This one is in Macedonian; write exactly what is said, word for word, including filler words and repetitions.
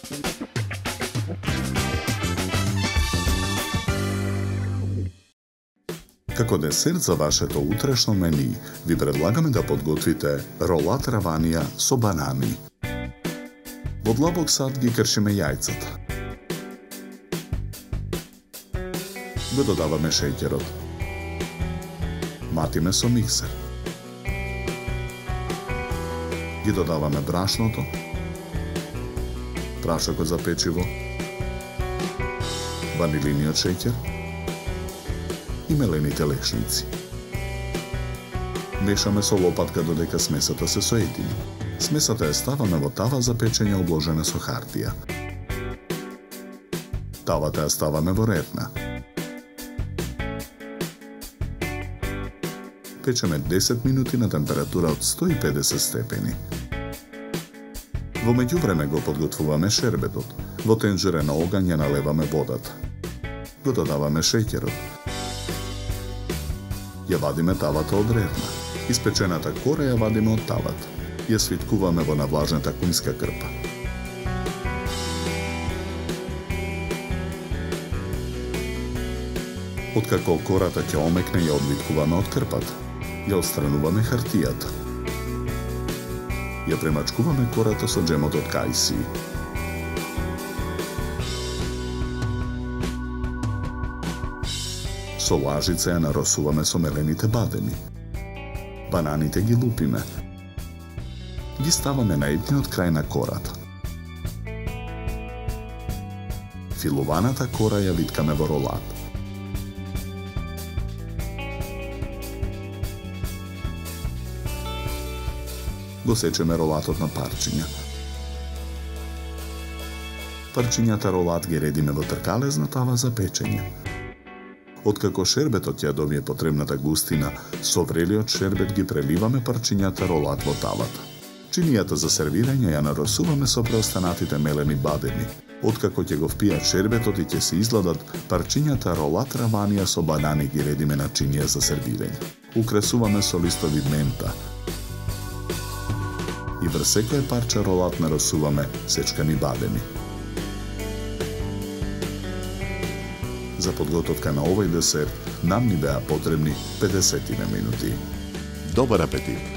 Како десерт за вашето утрешно мени, ви предлагаме да подготвите ролат раванија со банани. Во длабок сад ги кршиме јајцата. Го додаваме шеќерот. Матиме со миксер. Ги додаваме брашното, прашокот за печиво, ванилиниот шеќер и мелените лешници. Мешаме со лопатка додека смесата се соедини. Смесата ја ставаме во тава за печење обложена со хартија. Тавата ја ставаме во ретна. Печеме десет минути на температура од сто и педесет степени. Во меѓувреме го подготвуваме шербетот. Во тенџере на оган ја налеваме водата. Го додаваме шеќерот. Ја вадиме тавата од ретна. Испечената кора ја вадиме од тавата. Ја свиткуваме во навлажната кунска крпа. Откако кората ќе омекне, ја одвиткуваме од крпата. Ја отстрануваме хартијата. Ја премачкуваме кората со джемот од кајсии. Со лажица ја наросуваме со мелените бадеми. Бананите ги лупиме. Ги ставаме на едниот крај на кората. Филуваната кора ја виткаме во ролат. Го сечеме ролатот на парчиња. Парчињата ролат ги редиме во тркалезна тава за печење. Откако шербетот ја добие потребната густина, со врелиот шербет ги преливаме парчињата ролат во тавата. Чинијата за сервирање ја наросуваме со преостанатите мелени бадеми. Откако ќе го впијат шербетот и ќе се изгладат, парчињата ролат раванија со банани ги редиме на чинија за сервирање. Украсуваме со листови мента. И врз секое парче ролат наросуваме сечкани бадеми. За подготовка на овој десерт нам ни беа потребни педесет минути. Добар апетит!